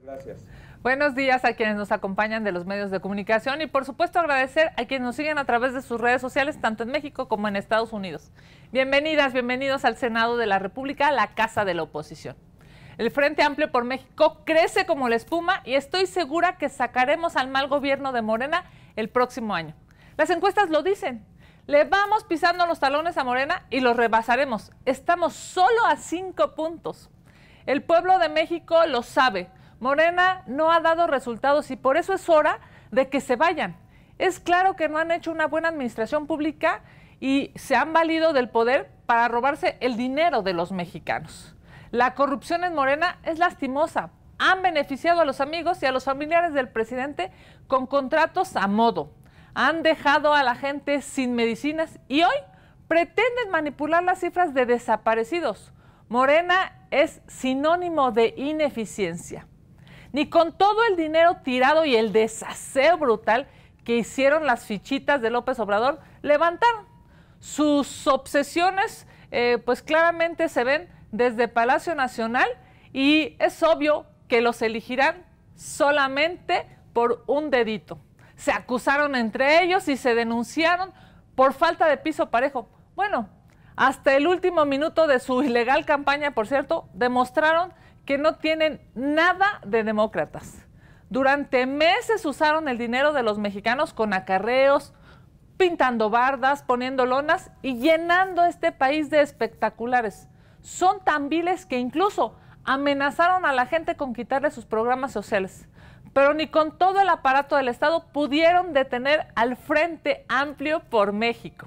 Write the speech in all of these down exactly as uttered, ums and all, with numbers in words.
Gracias. Buenos días a quienes nos acompañan de los medios de comunicación y por supuesto agradecer a quienes nos siguen a través de sus redes sociales, tanto en México como en Estados Unidos. Bienvenidas, bienvenidos al Senado de la República, la casa de la oposición. El Frente Amplio por México crece como la espuma y estoy segura que sacaremos al mal gobierno de Morena el próximo año. Las encuestas lo dicen. Le vamos pisando los talones a Morena y los rebasaremos. Estamos solo a cinco puntos. El pueblo de México lo sabe. Morena no ha dado resultados y por eso es hora de que se vayan. Es claro que no han hecho una buena administración pública y se han valido del poder para robarse el dinero de los mexicanos. La corrupción en Morena es lastimosa. Han beneficiado a los amigos y a los familiares del presidente con contratos a modo. Han dejado a la gente sin medicinas y hoy pretenden manipular las cifras de desaparecidos. Morena es sinónimo de ineficiencia. Ni con todo el dinero tirado y el desaseo brutal que hicieron las fichitas de López Obrador, levantaron. Sus obsesiones, eh, pues claramente se ven desde Palacio Nacional y es obvio que los elegirán solamente por un dedito. Se acusaron entre ellos y se denunciaron por falta de piso parejo. Bueno, hasta el último minuto de su ilegal campaña, por cierto, demostraron que no tienen nada de demócratas. Durante meses usaron el dinero de los mexicanos con acarreos, pintando bardas, poniendo lonas y llenando este país de espectaculares. Son tan viles que incluso amenazaron a la gente con quitarle sus programas sociales. Pero ni con todo el aparato del Estado pudieron detener al Frente Amplio por México.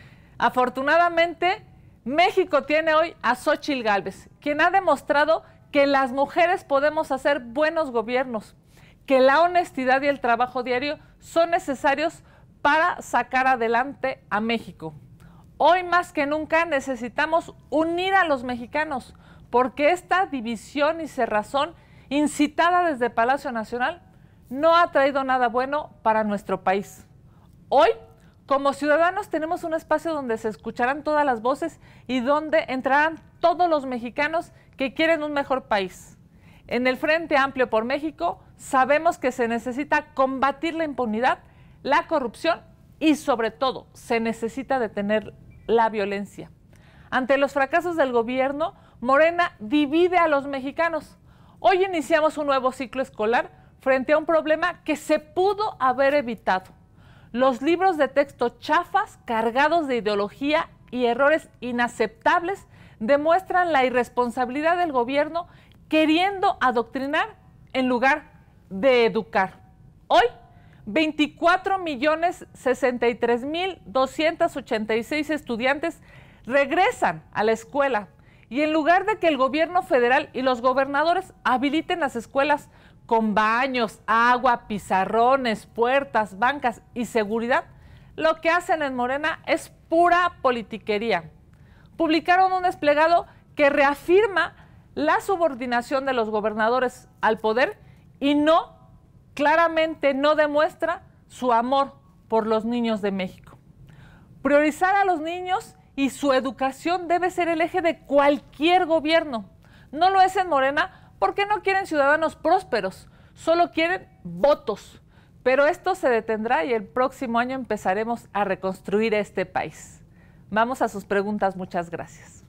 Afortunadamente, México tiene hoy a Xóchitl Gálvez, quien ha demostrado que las mujeres podemos hacer buenos gobiernos, que la honestidad y el trabajo diario son necesarios para sacar adelante a México. Hoy más que nunca necesitamos unir a los mexicanos, porque esta división y cerrazón incitada desde Palacio Nacional no ha traído nada bueno para nuestro país. Hoy, como ciudadanos, tenemos un espacio donde se escucharán todas las voces y donde entrarán todos los mexicanos que quieren un mejor país. En el Frente Amplio por México sabemos que se necesita combatir la impunidad, la corrupción y sobre todo se necesita detener la violencia. Ante los fracasos del gobierno, Morena divide a los mexicanos. Hoy iniciamos un nuevo ciclo escolar frente a un problema que se pudo haber evitado. Los libros de texto chafas, cargados de ideología y errores inaceptables, demuestran la irresponsabilidad del gobierno queriendo adoctrinar en lugar de educar. Hoy, veinticuatro millones sesenta y tres mil doscientos ochenta y seis estudiantes regresan a la escuela y en lugar de que el gobierno federal y los gobernadores habiliten las escuelas con baños, agua, pizarrones, puertas, bancas y seguridad, lo que hacen en Morena es pura politiquería. Publicaron un desplegado que reafirma la subordinación de los gobernadores al poder y no, claramente no demuestra su amor por los niños de México. Priorizar a los niños y su educación debe ser el eje de cualquier gobierno. No lo es en Morena porque no quieren ciudadanos prósperos, solo quieren votos. Pero esto se detendrá y el próximo año empezaremos a reconstruir este país. Vamos a sus preguntas, muchas gracias.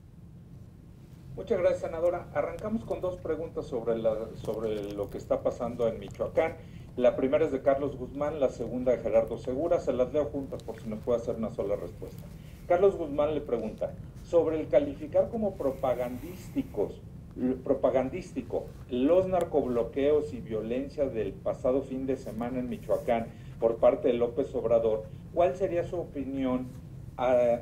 Muchas gracias, senadora. Arrancamos con dos preguntas sobre, la, sobre lo que está pasando en Michoacán. La primera es de Carlos Guzmán, la segunda de Gerardo Segura. Se las leo juntas por si me puede hacer una sola respuesta. Carlos Guzmán le pregunta, sobre el calificar como propagandísticos, propagandístico los narcobloqueos y violencia del pasado fin de semana en Michoacán por parte de López Obrador, ¿cuál sería su opinión? A,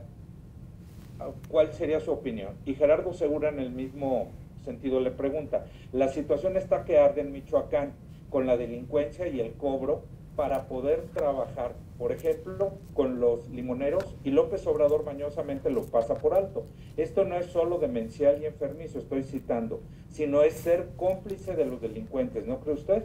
¿Cuál sería su opinión? Y Gerardo Segura en el mismo sentido le pregunta, la situación está que arde en Michoacán con la delincuencia y el cobro para poder trabajar, por ejemplo, con los limoneros y López Obrador mañosamente lo pasa por alto. Esto no es solo demencial y enfermizo, estoy citando, sino es ser cómplice de los delincuentes, ¿no cree usted?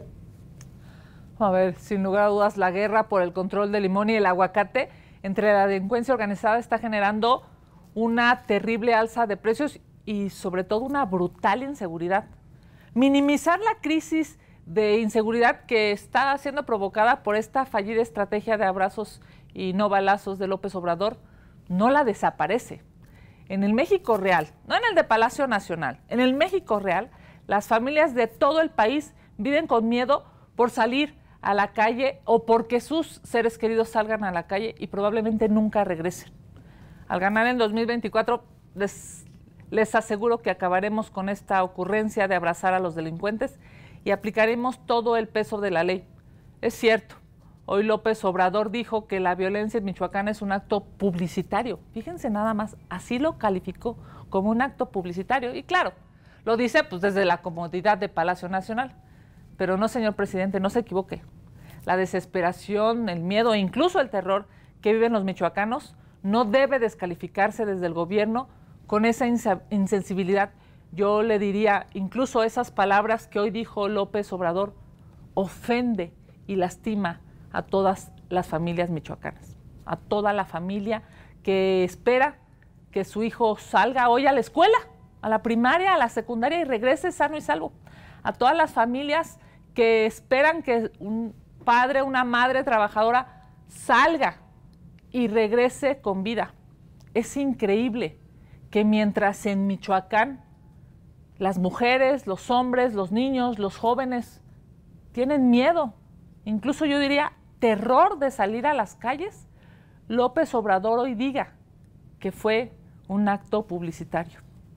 A ver, sin lugar a dudas, la guerra por el control del limón y el aguacate entre la delincuencia organizada está generando una terrible alza de precios y sobre todo una brutal inseguridad. Minimizar la crisis de inseguridad que está siendo provocada por esta fallida estrategia de abrazos y no balazos de López Obrador, no la desaparece. En el México real, no en el de Palacio Nacional, en el México real, las familias de todo el país viven con miedo por salir a la calle o porque sus seres queridos salgan a la calle y probablemente nunca regresen. Al ganar en dos mil veinticuatro, les, les aseguro que acabaremos con esta ocurrencia de abrazar a los delincuentes y aplicaremos todo el peso de la ley. Es cierto, hoy López Obrador dijo que la violencia en Michoacán es un acto publicitario. Fíjense nada más, así lo calificó como un acto publicitario. Y claro, lo dice pues desde la comodidad de Palacio Nacional. Pero no, señor presidente, no se equivoque. La desesperación, el miedo e incluso el terror que viven los michoacanos no debe descalificarse desde el gobierno con esa insensibilidad. Yo le diría, incluso esas palabras que hoy dijo López Obrador, ofende y lastima a todas las familias michoacanas, a toda la familia que espera que su hijo salga hoy a la escuela, a la primaria, a la secundaria y regrese sano y salvo. A todas las familias que esperan que un padre, una madre trabajadora salga y regrese con vida. Es increíble que mientras en Michoacán las mujeres, los hombres, los niños, los jóvenes tienen miedo, incluso yo diría terror de salir a las calles, López Obrador hoy diga que fue un acto publicitario.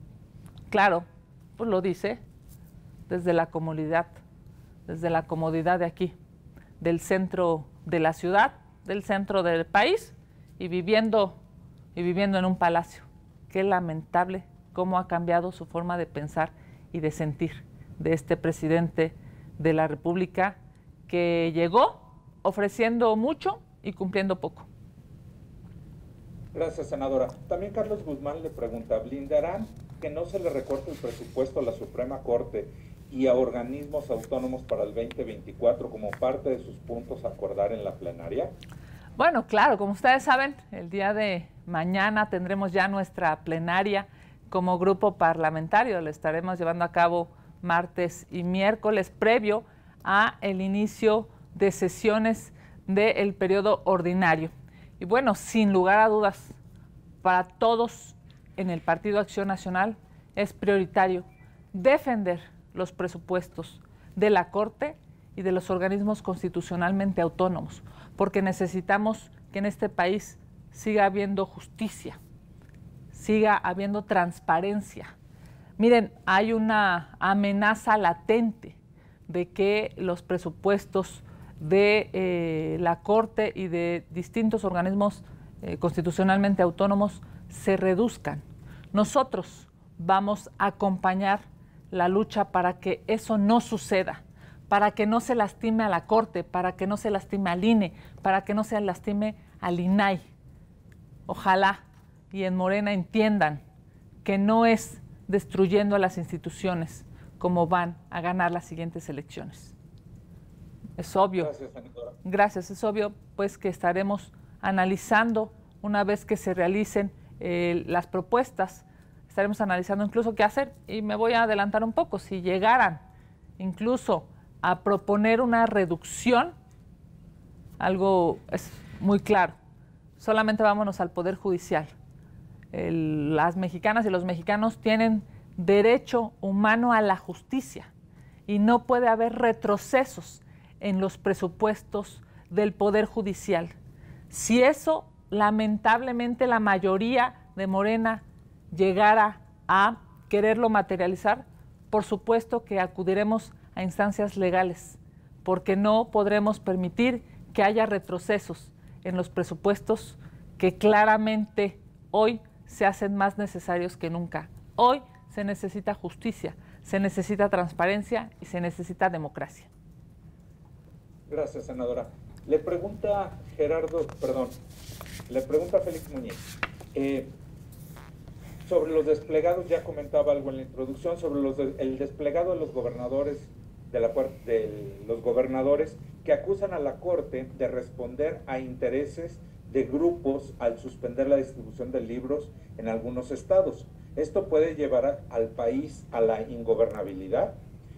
Claro, pues lo dice desde la comodidad, desde la comodidad de aquí, del centro de la ciudad, del centro del país y viviendo, y viviendo en un palacio. Qué lamentable cómo ha cambiado su forma de pensar y de sentir de este presidente de la República que llegó ofreciendo mucho y cumpliendo poco. Gracias, senadora. También Carlos Guzmán le pregunta, ¿blindarán que no se le recorte el presupuesto a la Suprema Corte y a organismos autónomos para el veinte veinticuatro como parte de sus puntos a acordar en la plenaria? Bueno, claro, como ustedes saben, el día de mañana tendremos ya nuestra plenaria como grupo parlamentario. La estaremos llevando a cabo martes y miércoles previo a el inicio de sesiones del periodo ordinario. Y bueno, sin lugar a dudas, para todos en el Partido Acción Nacional es prioritario defender los presupuestos de la Corte y de los organismos constitucionalmente autónomos, porque necesitamos que en este país siga habiendo justicia, siga habiendo transparencia. Miren, hay una amenaza latente de que los presupuestos de eh, la Corte y de distintos organismos eh, constitucionalmente autónomos se reduzcan. Nosotros vamos a acompañar la lucha para que eso no suceda, para que no se lastime a la Corte, para que no se lastime al I N E, para que no se lastime al I N A I. Ojalá y en Morena entiendan que no es destruyendo a las instituciones como van a ganar las siguientes elecciones. Es obvio. Gracias, senadora. Gracias, es obvio pues que estaremos analizando una vez que se realicen eh, las propuestas, estaremos analizando incluso qué hacer y me voy a adelantar un poco, si llegaran incluso a proponer una reducción, algo es muy claro, solamente vámonos al Poder Judicial. El, las mexicanas y los mexicanos tienen derecho humano a la justicia y no puede haber retrocesos en los presupuestos del Poder Judicial. Si eso, lamentablemente, la mayoría de Morena llegara a quererlo materializar, por supuesto que acudiremos a instancias legales, porque no podremos permitir que haya retrocesos en los presupuestos que claramente hoy se hacen más necesarios que nunca. Hoy se necesita justicia, se necesita transparencia y se necesita democracia. Gracias, senadora. Le pregunta Gerardo, perdón, le pregunta Félix Muñiz, eh, sobre los desplegados, ya comentaba algo en la introducción, sobre los de, el desplegado de los gobernadores, de, la, de los gobernadores que acusan a la Corte de responder a intereses de grupos al suspender la distribución de libros en algunos estados. ¿Esto puede llevar a, al país a la ingobernabilidad?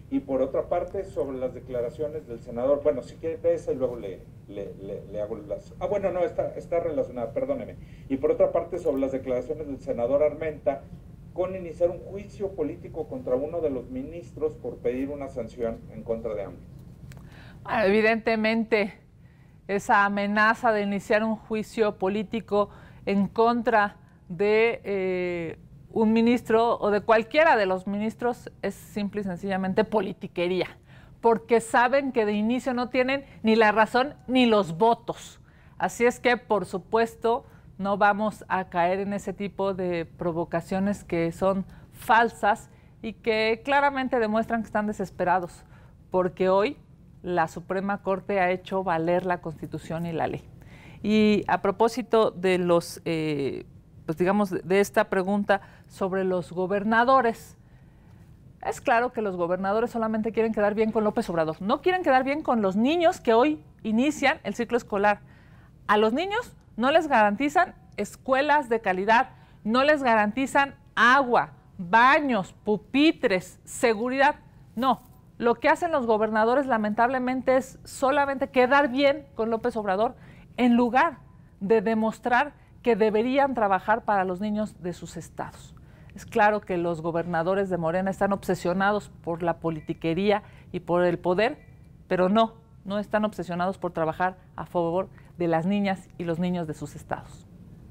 Y por otra parte, sobre las declaraciones del senador, bueno, si quiere esa y luego le, le, le, le hago las... Ah, bueno, no, está, está relacionada, perdóneme. Y por otra parte, sobre las declaraciones del senador Armenta, con iniciar un juicio político contra uno de los ministros por pedir una sanción en contra de AMLO. Bueno, evidentemente, esa amenaza de iniciar un juicio político en contra de eh, un ministro o de cualquiera de los ministros es simple y sencillamente politiquería, porque saben que de inicio no tienen ni la razón ni los votos. Así es que, por supuesto, no vamos a caer en ese tipo de provocaciones que son falsas y que claramente demuestran que están desesperados, porque hoy la Suprema Corte ha hecho valer la Constitución y la ley. Y a propósito de los, eh, pues digamos, de esta pregunta sobre los gobernadores, es claro que los gobernadores solamente quieren quedar bien con López Obrador, no quieren quedar bien con los niños que hoy inician el ciclo escolar. A los niños no les garantizan escuelas de calidad, no les garantizan agua, baños, pupitres, seguridad, no. Lo que hacen los gobernadores lamentablemente es solamente quedar bien con López Obrador en lugar de demostrar que deberían trabajar para los niños de sus estados. Es claro que los gobernadores de Morena están obsesionados por la politiquería y por el poder, pero no, no están obsesionados por trabajar a favor de las niñas y los niños de sus estados.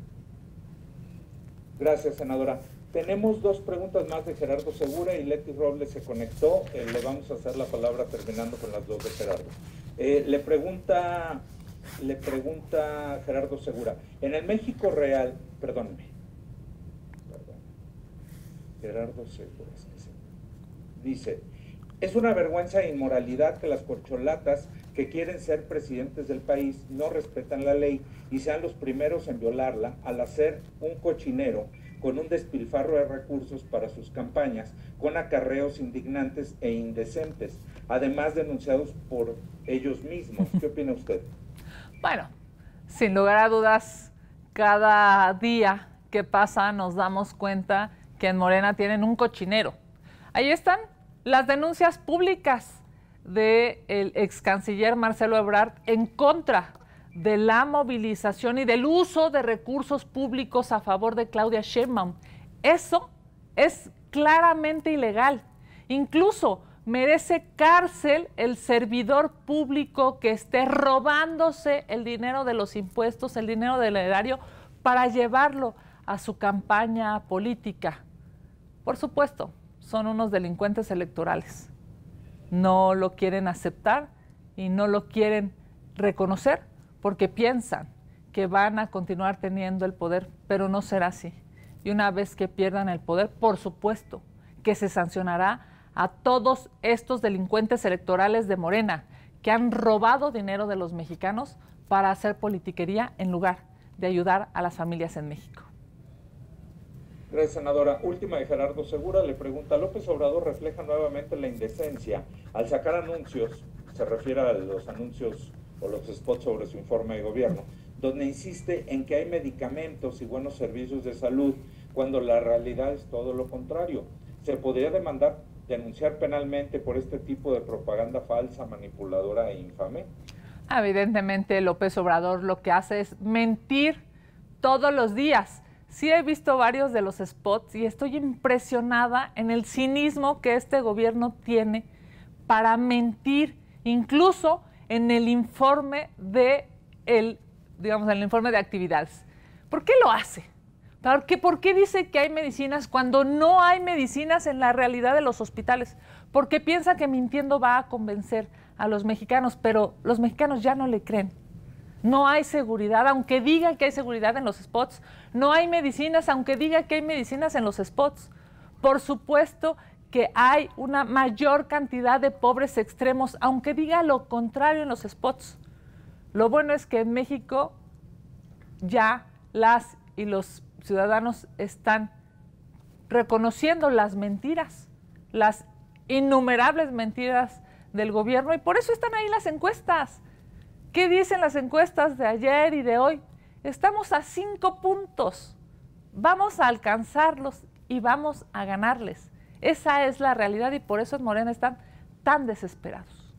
Gracias, senadora. Tenemos dos preguntas más de Gerardo Segura y Leti Robles se conectó. Eh, le vamos a hacer la palabra terminando con las dos de Gerardo. Eh, le pregunta, le pregunta Gerardo Segura, en el México real, perdóneme, perdón, Gerardo Segura, es que se, dice, es una vergüenza e inmoralidad que las corcholatas que quieren ser presidentes del país no respetan la ley y sean los primeros en violarla al hacer un cochinero con un despilfarro de recursos para sus campañas, con acarreos indignantes e indecentes, además denunciados por ellos mismos. ¿Qué opina usted? Bueno, sin lugar a dudas, cada día que pasa nos damos cuenta que en Morena tienen un cochinero. Ahí están las denuncias públicas del ex canciller Marcelo Ebrard en contra de la movilización y del uso de recursos públicos a favor de Claudia Sheinbaum. Eso es claramente ilegal. Incluso merece cárcel el servidor público que esté robándose el dinero de los impuestos, el dinero del erario, para llevarlo a su campaña política. Por supuesto, son unos delincuentes electorales. No lo quieren aceptar y no lo quieren reconocer, porque piensan que van a continuar teniendo el poder, pero no será así. Y una vez que pierdan el poder, por supuesto que se sancionará a todos estos delincuentes electorales de Morena que han robado dinero de los mexicanos para hacer politiquería en lugar de ayudar a las familias en México. Gracias, senadora. Última de Gerardo Segura, le pregunta, ¿López Obrador refleja nuevamente la indecencia al sacar anuncios, se refiere a los anuncios o los spots sobre su informe de gobierno, donde insiste en que hay medicamentos y buenos servicios de salud, cuando la realidad es todo lo contrario? ¿Se podría demandar, denunciar penalmente por este tipo de propaganda falsa, manipuladora e infame? Evidentemente, López Obrador lo que hace es mentir todos los días. Sí he visto varios de los spots y estoy impresionada en el cinismo que este gobierno tiene para mentir, incluso en el informe de el, digamos, en el informe de actividades. ¿Por qué lo hace? ¿Por qué, ¿Por qué dice que hay medicinas cuando no hay medicinas en la realidad de los hospitales? Porque piensa que mintiendo va a convencer a los mexicanos, pero los mexicanos ya no le creen. No hay seguridad, aunque diga que hay seguridad en los spots. No hay medicinas, aunque diga que hay medicinas en los spots. Por supuesto que hay una mayor cantidad de pobres extremos, aunque diga lo contrario en los spots. Lo bueno es que en México ya las y los ciudadanos están reconociendo las mentiras, las innumerables mentiras del gobierno, y por eso están ahí las encuestas. ¿Qué dicen las encuestas de ayer y de hoy? Estamos a cinco puntos. Vamos a alcanzarlos y vamos a ganarles. Esa es la realidad y por eso en Morena están tan desesperados.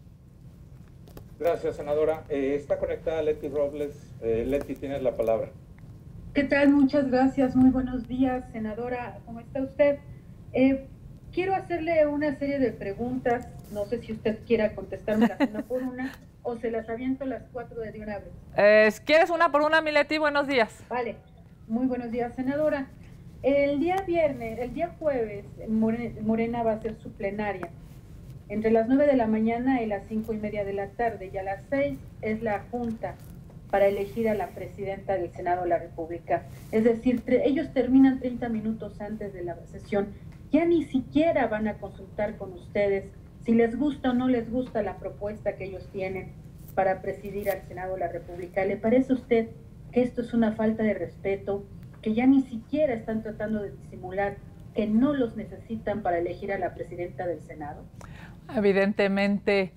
Gracias, senadora. Eh, está conectada Leti Robles. Eh, Leti, tienes la palabra. ¿Qué tal? Muchas gracias. Muy buenos días, senadora. ¿Cómo está usted? Eh, quiero hacerle una serie de preguntas. No sé si usted quiera contestármelas una por una o se las aviento las cuatro de una vez. Eh, ¿Quieres una por una, mi Leti? Buenos días. Vale. Muy buenos días, senadora. El día viernes, el día jueves, Morena va a hacer su plenaria. Entre las nueve de la mañana y las cinco y media de la tarde, y a las seis es la junta para elegir a la presidenta del Senado de la República. Es decir, ellos terminan treinta minutos antes de la sesión. Ya ni siquiera van a consultar con ustedes si les gusta o no les gusta la propuesta que ellos tienen para presidir al Senado de la República. ¿Le parece a usted que esto es una falta de respeto, que ya ni siquiera están tratando de disimular que no los necesitan para elegir a la presidenta del Senado? Evidentemente,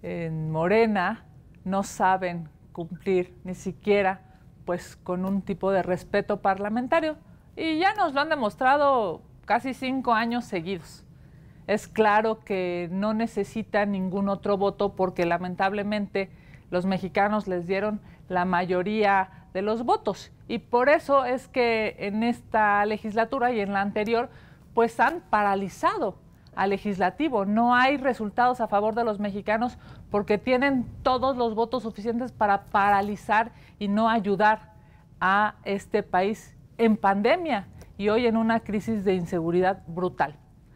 en Morena no saben cumplir ni siquiera pues con un tipo de respeto parlamentario, y ya nos lo han demostrado casi cinco años seguidos. Es claro que no necesitan ningún otro voto porque lamentablemente los mexicanos les dieron la mayoría de los votos, y por eso es que en esta legislatura y en la anterior pues han paralizado al legislativo. No hay resultados a favor de los mexicanos porque tienen todos los votos suficientes para paralizar y no ayudar a este país en pandemia y hoy en una crisis de inseguridad brutal.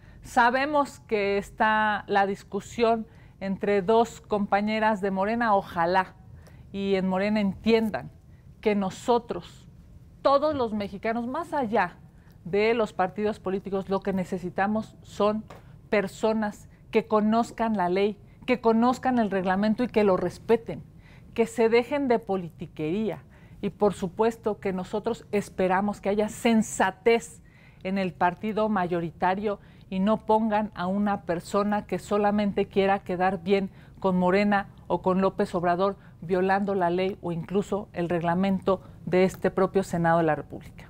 Sabemos que está la discusión entre dos compañeras de Morena, ojalá y en Morena entiendan que nosotros, todos los mexicanos, más allá de los partidos políticos, lo que necesitamos son personas que conozcan la ley, que conozcan el reglamento y que lo respeten, que se dejen de politiquería. Y por supuesto que nosotros esperamos que haya sensatez en el partido mayoritario y no pongan a una persona que solamente quiera quedar bien con Morena o con López Obrador, violando la ley o incluso el reglamento de este propio Senado de la República.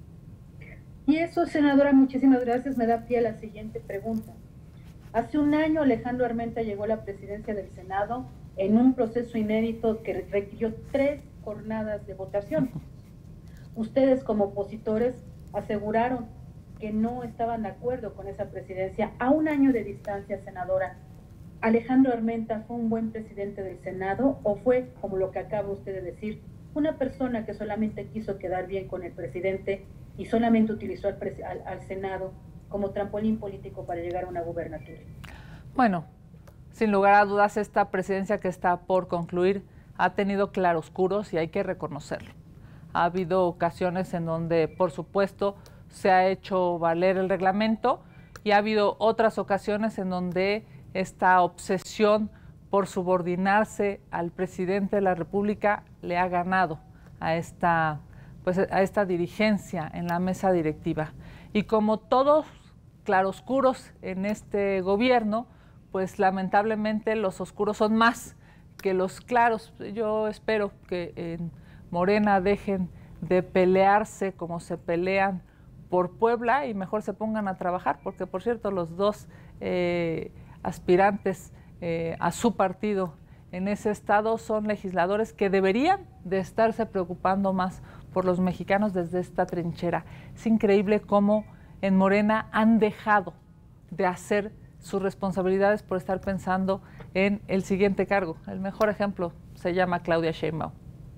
Y eso, senadora, muchísimas gracias, me da pie a la siguiente pregunta. Hace un año Alejandro Armenta llegó a la presidencia del Senado en un proceso inédito que requirió tres jornadas de votación. Ustedes como opositores aseguraron que no estaban de acuerdo con esa presidencia. A un año de distancia, senadora, ¿Alejandro Armenta fue un buen presidente del Senado o fue, como lo que acaba usted de decir, una persona que solamente quiso quedar bien con el presidente y solamente utilizó al, al, al Senado como trampolín político para llegar a una gubernatura? Bueno, sin lugar a dudas, esta presidencia que está por concluir ha tenido claroscuros y hay que reconocerlo. Ha habido ocasiones en donde, por supuesto, se ha hecho valer el reglamento y ha habido otras ocasiones en donde esta obsesión por subordinarse al presidente de la República le ha ganado a esta, pues, a esta dirigencia en la mesa directiva. Y como todos claroscuros en este gobierno, pues lamentablemente los oscuros son más que los claros. Yo espero que en Morena dejen de pelearse como se pelean por Puebla y mejor se pongan a trabajar, porque por cierto los dos eh, aspirantes eh, a su partido en ese estado son legisladores que deberían de estarse preocupando más por los mexicanos desde esta trinchera. Es increíble cómo en Morena han dejado de hacer sus responsabilidades por estar pensando en el siguiente cargo. El mejor ejemplo se llama Claudia Sheinbaum.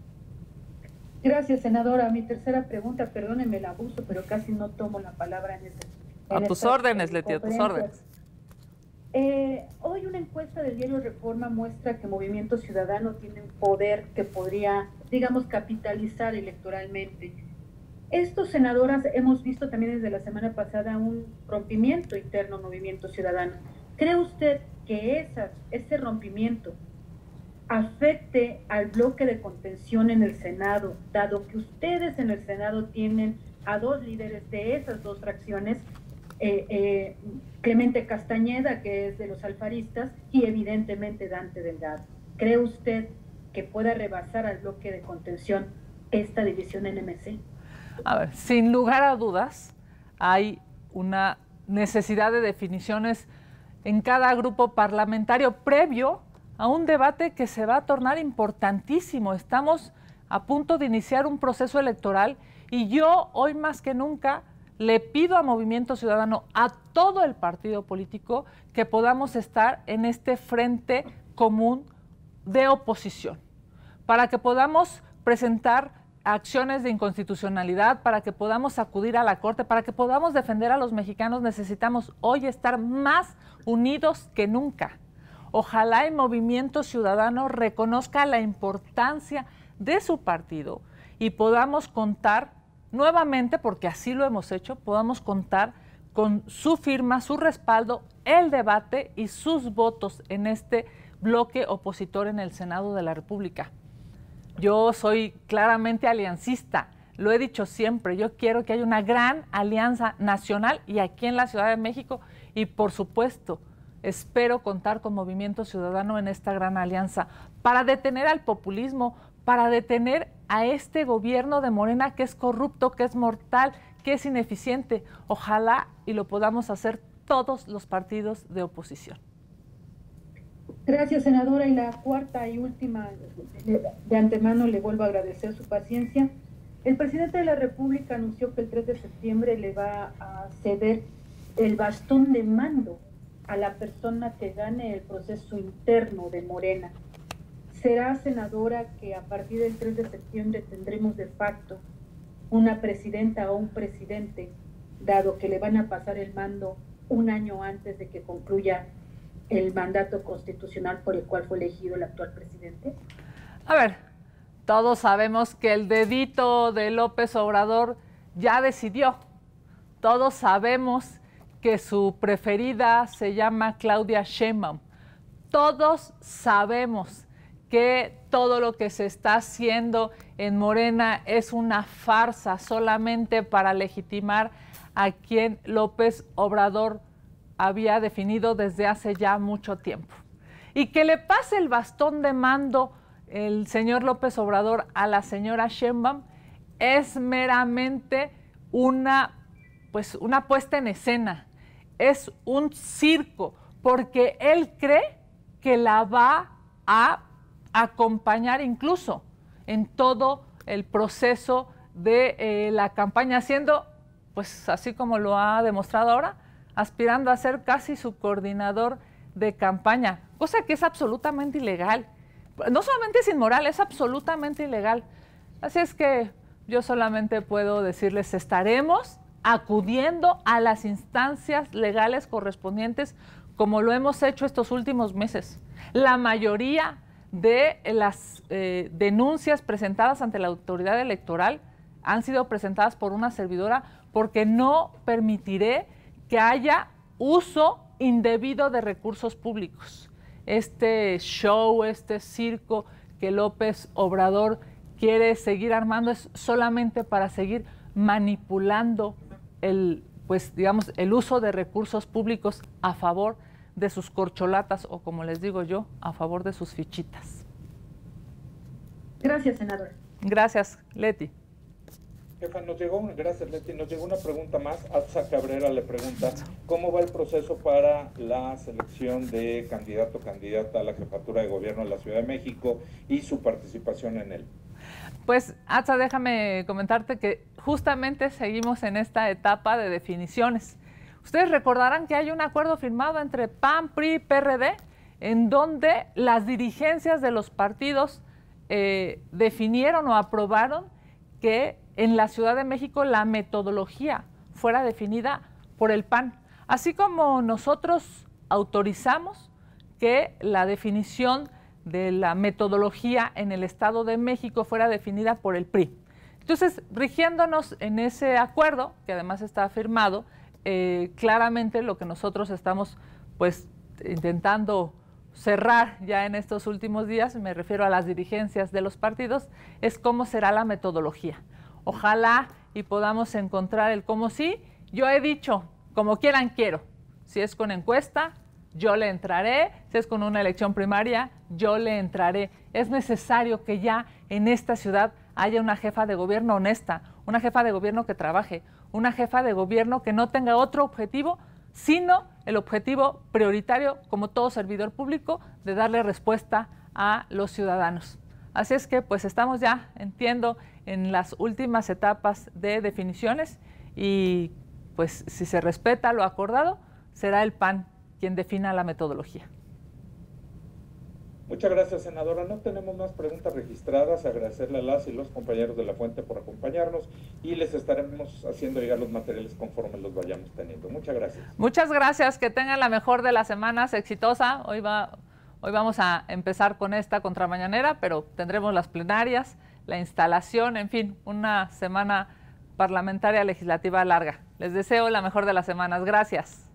Gracias, senadora. Mi tercera pregunta, perdónenme el abuso, pero casi no tomo la palabra en este. A tus órdenes, Leti, a tus órdenes. Eh, hoy una encuesta del diario Reforma muestra que Movimiento Ciudadano tiene un poder que podría, digamos, capitalizar electoralmente. Estos, senadoras, hemos visto también desde la semana pasada un rompimiento interno en Movimiento Ciudadano. ¿Cree usted que esas, ese rompimiento afecte al bloque de contención en el Senado, dado que ustedes en el Senado tienen a dos líderes de esas dos fracciones, eh, eh, Clemente Castañeda, que es de los alfaristas, y evidentemente Dante Delgado? ¿Cree usted que pueda rebasar al bloque de contención esta división en M C? A ver, sin lugar a dudas, hay una necesidad de definiciones en cada grupo parlamentario previo a un debate que se va a tornar importantísimo. Estamos a punto de iniciar un proceso electoral y yo hoy más que nunca le pido a Movimiento Ciudadano, a todo el partido político, que podamos estar en este frente común de oposición, para que podamos presentar acciones de inconstitucionalidad, para que podamos acudir a la Corte, para que podamos defender a los mexicanos. Necesitamos hoy estar más unidos que nunca. Ojalá el Movimiento Ciudadano reconozca la importancia de su partido y podamos contar nuevamente, porque así lo hemos hecho, podamos contar con su firma, su respaldo, el debate y sus votos en este bloque opositor en el Senado de la República. Yo soy claramente aliancista, lo he dicho siempre, yo quiero que haya una gran alianza nacional y aquí en la Ciudad de México y por supuesto espero contar con Movimiento Ciudadano en esta gran alianza para detener al populismo, para detener a este gobierno de Morena que es corrupto, que es mortal, que es ineficiente. Ojalá y lo podamos hacer todos los partidos de oposición. Gracias, senadora. Y la cuarta y última, de antemano le vuelvo a agradecer su paciencia. El presidente de la República anunció que el tres de septiembre le va a ceder el bastón de mando a la persona que gane el proceso interno de Morena. ¿Será, senadora, que a partir del tres de septiembre tendremos de facto una presidenta o un presidente, dado que le van a pasar el mando un año antes de que concluya el mandato constitucional por el cual fue elegido el actual presidente? A ver, todos sabemos que el dedito de López Obrador ya decidió. Todos sabemos que su preferida se llama Claudia Sheinbaum. Todos sabemos que todo lo que se está haciendo en Morena es una farsa solamente para legitimar a quien López Obrador había definido desde hace ya mucho tiempo. Y que le pase el bastón de mando el señor López Obrador a la señora Sheinbaum es meramente una, pues, una puesta en escena, es un circo, porque él cree que la va a acompañar incluso en todo el proceso de eh, la campaña, siendo, pues así como lo ha demostrado ahora, aspirando a ser casi su coordinador de campaña, cosa que es absolutamente ilegal. No solamente es inmoral, es absolutamente ilegal. Así es que yo solamente puedo decirles, estaremos acudiendo a las instancias legales correspondientes como lo hemos hecho estos últimos meses. La mayoría de las eh, denuncias presentadas ante la autoridad electoral han sido presentadas por una servidora, porque no permitiré que haya uso indebido de recursos públicos. Este show, este circo que López Obrador quiere seguir armando es solamente para seguir manipulando el, pues, digamos, el uso de recursos públicos a favor de sus corcholatas o, como les digo yo, a favor de sus fichitas. Gracias, senador. Gracias, Leti. Jefa, nos llegó, gracias Leti, nos llegó una pregunta más. Atza Cabrera le pregunta, ¿cómo va el proceso para la selección de candidato o candidata a la jefatura de gobierno de la Ciudad de México y su participación en él? Pues, Atza, déjame comentarte que justamente seguimos en esta etapa de definiciones. Ustedes recordarán que hay un acuerdo firmado entre P A N, P R I y P R D, en donde las dirigencias de los partidos eh, definieron o aprobaron que en la Ciudad de México la metodología fuera definida por el P A N, así como nosotros autorizamos que la definición de la metodología en el Estado de México fuera definida por el P R I. Entonces, rigiéndonos en ese acuerdo, que además está firmado, eh, claramente lo que nosotros estamos pues intentando cerrar ya en estos últimos días, me refiero a las dirigencias de los partidos, es cómo será la metodología. Ojalá y podamos encontrar el cómo sí. Yo he dicho, como quieran quiero. Si es con encuesta, yo le entraré. Si es con una elección primaria, yo le entraré. Es necesario que ya en esta ciudad haya una jefa de gobierno honesta, una jefa de gobierno que trabaje, una jefa de gobierno que no tenga otro objetivo, sino el objetivo prioritario, como todo servidor público, de darle respuesta a los ciudadanos. Así es que pues estamos ya, entiendo, en las últimas etapas de definiciones y pues si se respeta lo acordado, será el P A N quien defina la metodología. Muchas gracias, senadora. No tenemos más preguntas registradas. Agradecerle a las y los compañeros de La Fuente por acompañarnos y les estaremos haciendo llegar los materiales conforme los vayamos teniendo. Muchas gracias. Muchas gracias. Que tengan la mejor de las semanas, exitosa. Hoy, va, hoy vamos a empezar con esta contramañanera, pero tendremos las plenarias, la instalación, en fin, una semana parlamentaria legislativa larga. Les deseo la mejor de las semanas. Gracias.